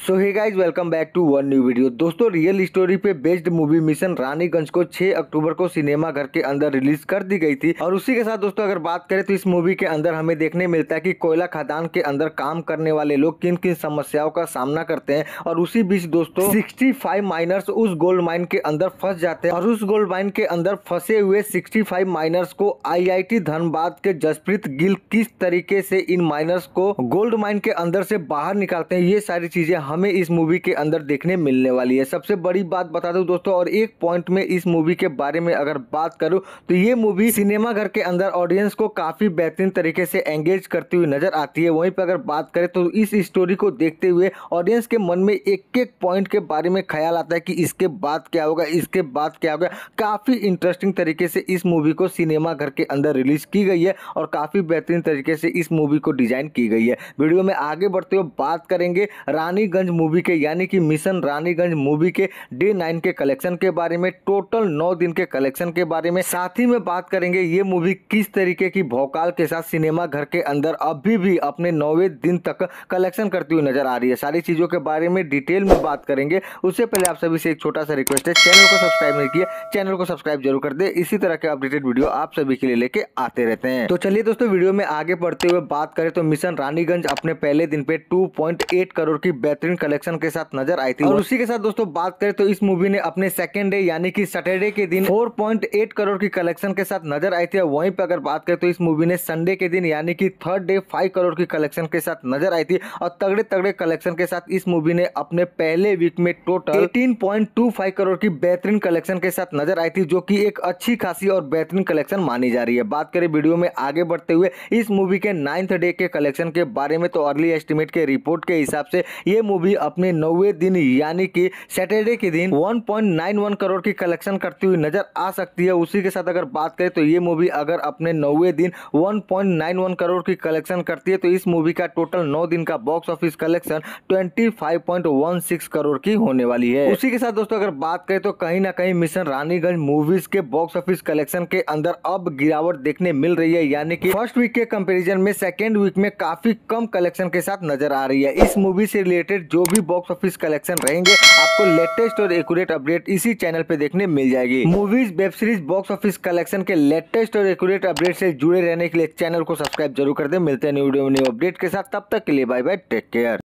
So hey guys welcome back to one new video. दोस्तों real story पे based movie mission Raniganj को 6 अक्टूबर को cinema घर के अंदर रिलीज कर दी गई थी। और उसी के साथ दोस्तों अगर बात करें तो इस मूवी के अंदर हमें देखने मिलता है कि कोयला खदान के अंदर काम करने वाले लोग किन किन समस्याओं का सामना करते हैं। और उसी बीच दोस्तों 65 माइनर्स उस गोल्ड माइन के अंदर फंस जाते हैं और उस गोल्ड माइन के अंदर फंसे हुए 65 माइनर्स को IIT धनबाद के जसप्रीत गिल किस तरीके से इन माइनर्स को गोल्ड माइन के अंदर से बाहर निकालते हैं, ये सारी चीजें हमें इस मूवी के अंदर देखने मिलने वाली है। सबसे बड़ी बात बता दूं दोस्तों, और एक पॉइंट में इस मूवी के बारे में अगर बात करूं तो ये मूवी सिनेमा घर के अंदर ऑडियंस को काफी बेहतरीन तरीके से एंगेज करती हुई नजर आती है। वहीं पर अगर बात करें तो इस स्टोरी को देखते हुए ऑडियंस के मन में एक एक पॉइंट के बारे में ख्याल आता है कि इसके बाद क्या होगा, इसके बाद क्या होगा। काफी इंटरेस्टिंग तरीके से इस मूवी को सिनेमा घर के अंदर रिलीज की गई है और काफी बेहतरीन तरीके से इस मूवी को डिजाइन की गई है। वीडियो में आगे बढ़ते हुए बात करेंगे रानीगंज मूवी के यानी कि मिशन रानीगंज मूवी के डे 9 के कलेक्शन के बारे में, टोटल 9 दिन के कलेक्शन के बारे में। साथ ही में बात करेंगे ये मूवी किस तरीके की भौकाल के साथ सिनेमा घर के अंदर अभी भी अपने 9वें दिन तक कलेक्शन करती हुई नजर आ रही है। सारी चीजों के बारे में डिटेल में बात करेंगे। उससे पहले आप सभी से एक छोटा सा रिक्वेस्ट है, चैनल को सब्सक्राइब नहीं किया चैनल को सब्सक्राइब जरूर कर दे। इसी तरह के अपडेटेड वीडियो आप सभी के लिए लेके आते रहते हैं। तो चलिए दोस्तों वीडियो में आगे बढ़ते हुए बात करें तो मिशन रानीगंज अपने पहले दिन पे 2.8 करोड़ की बेहतरीन कलेक्शन के साथ नजर आई थी। और उसी के साथ दोस्तों बात करें तो इस मूवी ने अपने सेकंड डे यानी कि सैटरडे के दिन 4.8 करोड़ की कलेक्शन के साथ नजर आई थी। वहीं पर अगर बात करें तो इस मूवी ने संडे के दिन यानी कि थर्ड डे 5 करोड़ की कलेक्शन के साथ नजर आई थी। और तगड़े तगड़े कलेक्शन के साथ इस मूवी ने अपने पहले वीक में टोटल 18.25 करोड़ की बेहतरीन कलेक्शन के साथ नजर आई थी, जो कि एक अच्छी खासी और बेहतरीन कलेक्शन मानी जा रही है। बात करें वीडियो में आगे बढ़ते हुए इस मूवी के 9th डे के कलेक्शन के बारे में, तो अर्ली एस्टिमेट के रिपोर्ट के हिसाब से ये मूवी अपने 9वें दिन यानी कि सैटरडे के दिन 1.91 करोड़ की कलेक्शन करती हुई नजर आ सकती है। उसी के साथ अगर बात करें तो ये मूवी अगर अपने 9वें दिन 1.91 करोड़ की कलेक्शन करती है तो इस मूवी का टोटल 9 दिन का बॉक्स ऑफिस कलेक्शन 25.16 करोड़ की होने वाली है। उसी के साथ दोस्तों अगर बात करें तो कहीं ना कहीं मिशन रानीगंज मूवीज के बॉक्स ऑफिस कलेक्शन के अंदर अब गिरावट देखने मिल रही है, यानी कि फर्स्ट वीक के कंपैरिजन में सेकेंड वीक में काफी कम कलेक्शन के साथ नजर आ रही है। इस मूवी से रिलेटेड जो भी बॉक्स ऑफिस कलेक्शन रहेंगे आपको लेटेस्ट और एक्यूरेट अपडेट इसी चैनल पे देखने मिल जाएगी। Movies web series box office collection के लेटेस्ट और एक्यूरेट अपडेट से जुड़े रहने के लिए चैनल को सब्सक्राइब जरूर कर दे। मिलते हैं न्यू वीडियो में न्यू अपडेट के साथ, तब तक के लिए बाय बाय, टेक केयर।